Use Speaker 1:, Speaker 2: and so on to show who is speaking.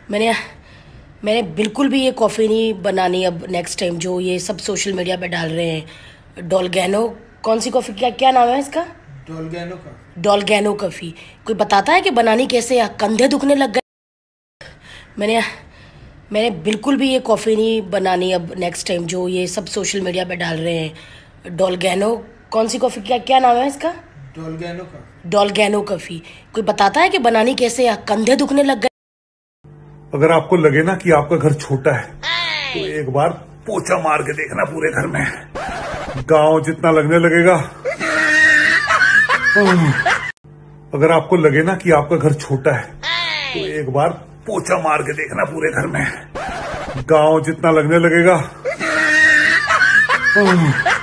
Speaker 1: मैंने मैंने बिल्कुल भी ये कॉफ़ी नहीं बनानी अब नेक्स्ट टाइम जो ये सब सोशल मीडिया पे डाल रहे हैं। डॉलगैनो, कौन सी कॉफ़ी, क्या क्या नाम है इसका?
Speaker 2: डॉलगैनो का।
Speaker 1: Dalgona coffee. कोई बताता है कि बनानी कैसे? या कंधे दुखने लग गए। मैंने मैंने बिल्कुल भी ये कॉफ़ी नहीं बनानी अब नेक्स्ट टाइम जो ये सब सोशल मीडिया पे डाल रहे हैं। डॉलगैनो, कौन सी कॉफ़ी, क्या क्या नाम है इसका?
Speaker 2: डॉलगैनो का।
Speaker 1: Dalgona coffee. कोई बताता है कि बनानी कैसे? या कंधे दुखने लग गए।
Speaker 3: अगर आपको लगे ना कि आपका घर छोटा है तो एक बार पोछा मार के देखना पूरे घर में, गांव जितना लगने लगेगा। अगर आपको लगे ना कि आपका घर छोटा है तो एक बार पोछा मार के देखना पूरे घर में, गांव जितना लगने लगेगा।